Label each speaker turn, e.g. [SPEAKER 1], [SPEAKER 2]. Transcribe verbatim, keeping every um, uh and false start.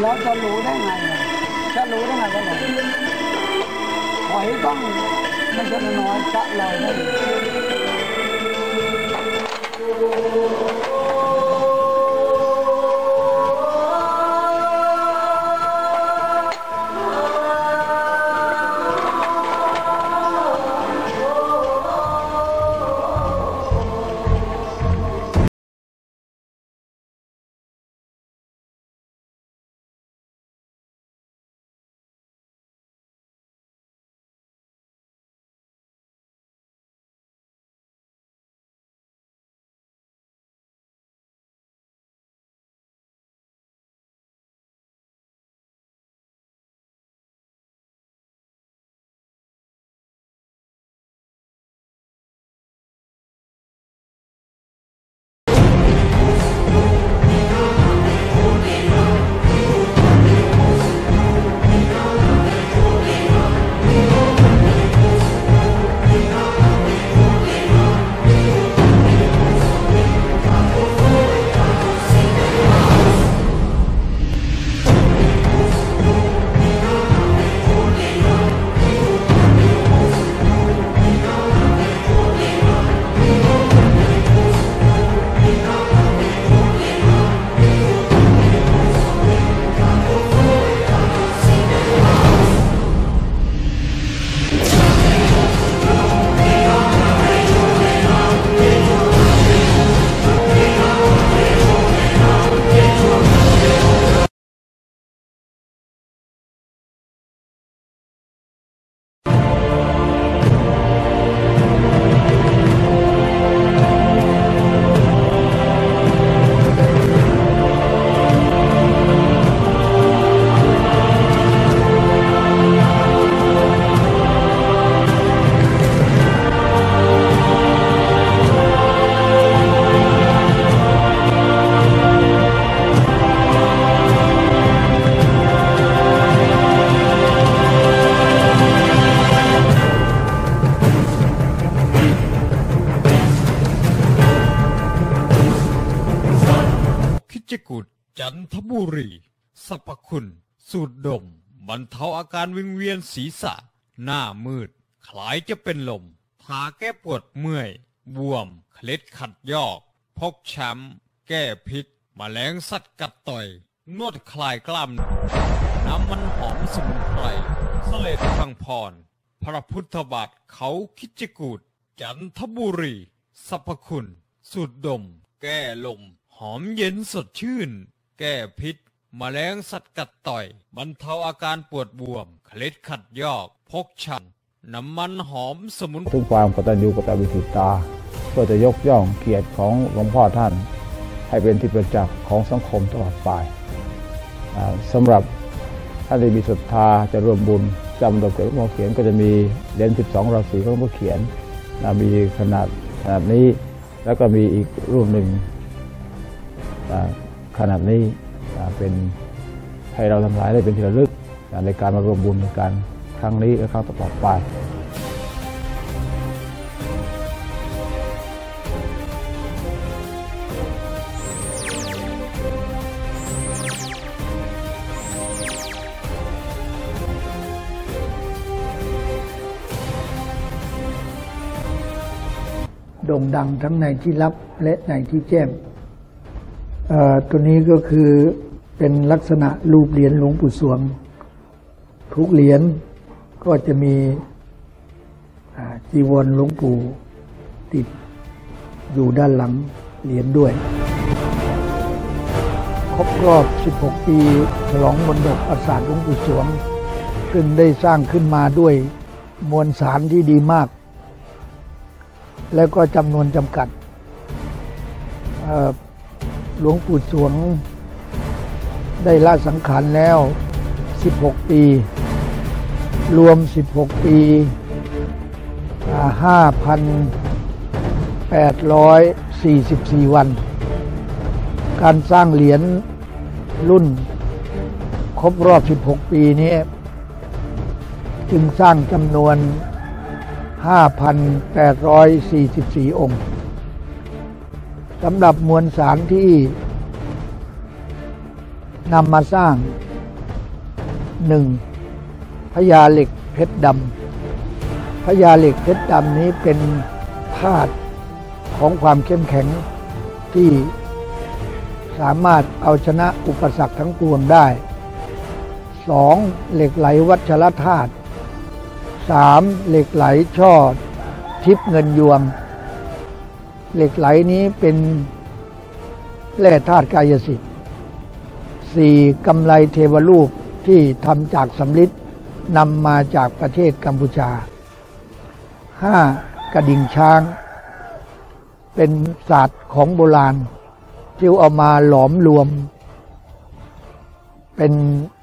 [SPEAKER 1] แล้วจะรู้ได้ไงจะรู้ได้ไงว่าลอยหอยต้องไม่ใช่น้อยจะลอยได้
[SPEAKER 2] จันทบุรีสรรพคุณสูตรดมบรรเทาอาการวิงเวียนศีรษะหน้ามืดคล้ายจะเป็นลมทาแก้ปวดเมื่อยบวมเคล็ดขัดยอกพกช้ำแก้พิษแมลงสัตว์กัดต่อยนวดคลายกล้ามน้ำมันหอมสมุนไพรเสลดพังพรพระพุทธบาทเขาคิจกูฏจันทบุรีสรรพคุณสูตรดมแก้ลมหอมเย็นสดชื่นแก้พิษแมลงสัตว์กัดต่อยบรรเทาอาการปวดบวมเคล็ดขัดยอกพกช้ำน้ำมันหอมสมุน
[SPEAKER 3] ถึงความกตัญญูกตเวทีตาเพื่อจะยกย่องเกียรติของหลวงพ่อท่านให้เป็นที่ประจักษ์ของสังคมตลอดไปสำหรับท่านที่มีศรัทธาจะร่วมบุญจำดอกเกลือหลวงพ่อเขียนก็จะมีเหรียญสิบสองราศีของหลวงพ่อเขียนมีขนาดขนาดนี้แล้วก็มีอีกรูปหนึ่งขนาดนี้เป็นให้เราทั้งหลายได้เป็นที่ระลึกในการมาร่วมบุญในการครั้งนี้และครั้งต่อไป
[SPEAKER 1] โด่งดังทั้งในที่ลับและในที่แจ้งตัวนี้ก็คือเป็นลักษณะรูปเหรียญหลวงปู่สวงทุกเหรียญก็จะมีจีวรหลวงปู่ติดอยู่ด้านหลังเหรียญด้วยครบรอบสิบหกปีฉลองมณฑปราสาทหลวงปู่สวงซึ่งได้สร้างขึ้นมาด้วยมวลสารที่ดีมากแล้วก็จำนวนจำกัดหลวงปู่สวงได้ละสังขารแล้วสิบหกปีรวมสิบหกปี ห้าพันแปดร้อยสี่สิบสี่ วันการสร้างเหรียญรุ่นครบรอบสิบหกปีนี้จึงสร้างจำนวน ห้าพันแปดร้อยสี่สิบสี่ องค์สำหรับมวลสารที่นำมาสร้างหนึ่งพญาเหล็กเพชรดำพญาเหล็กเพชรดำนี้เป็นธาตุของความเข้มแข็งที่สามารถเอาชนะอุปสรรคทั้งปวงได้สองเหล็กไหลวัชรธาตุสามเหล็กไหลช่อทิพย์เงินยวงเหล็กไหลนี้เป็นแร่ธาตุกายสิทธิ์สี่กำไลเทวรูปที่ทำจากสำริดนำมาจากประเทศกัมพูชาห้ากระดิ่งช้างเป็นศาสตร์ของโบราณที่เอามาหลอมรวมเป็น